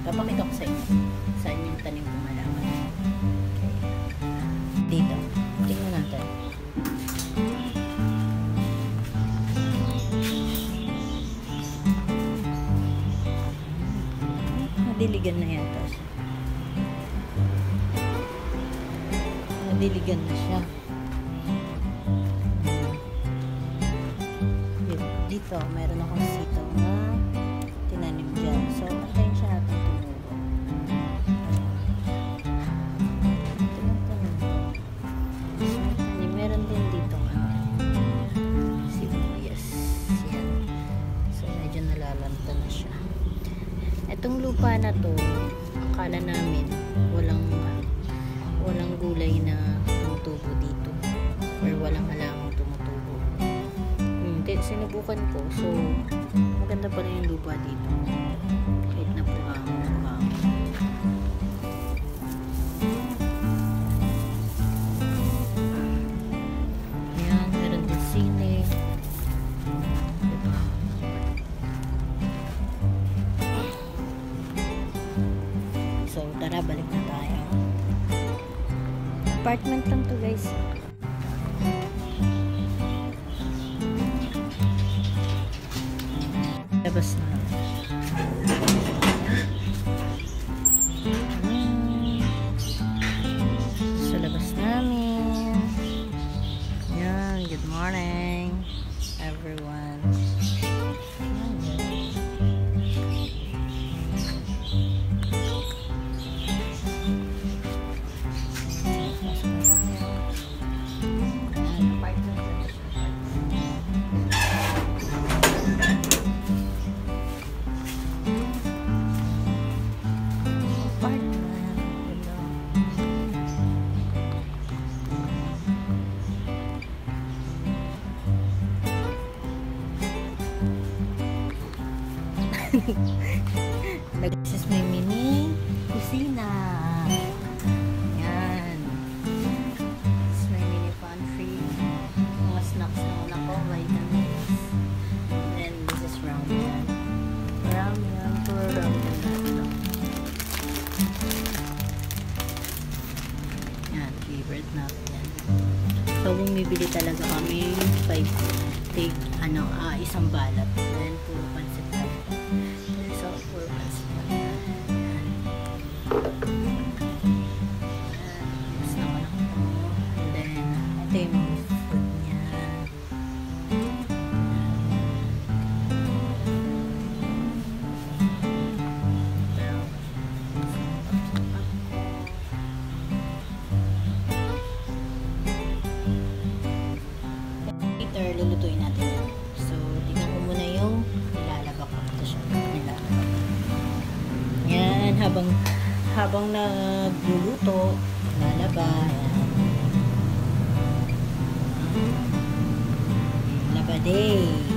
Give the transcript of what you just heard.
Papakita ko sa inyo saan yung tanim kong halaman. Okay. Dito. Tingnan natin. Nadiligan na yata siya. Nadiligan na siya. Dito, mayroon akong sitaw na tinanim dyan. So, patayin siya natin tumubo. Meron din dito sibuyas. Yan. So, medyo nalalanta na siya. Itong lupa na to, akala namin walang gulay na tumutubo dito. Or walang halamang tumutubo. Sinubukan ko. So, maganda pala yung lupa dito. Kahit na buhangin. Ayan, meron din sili. Diba? So, tara, balik na tayo. Apartment lang to, guys. Labas na. Sa labas namin. Yan. Good morning, everyone. This is my mini kusina. Yan. This is my mini pantry. Mga snacks naman ako, vitamins. And then this is ramen. Ramen. Puro ramen natin. Yan. Favorite natin. So, bumibili talaga kami 5 isang balat. Then, puro pansit tayo. So, puro pansit tayo. Yan. Yes, naman ako. And then, ito yung mga food niya. Later, lulutuin natin yan. So, tingnan ko muna yung nilalabak ko. Ito siya. Nilalabak. Yan. Habang nagluluto, lalaba. Yan. Laba day.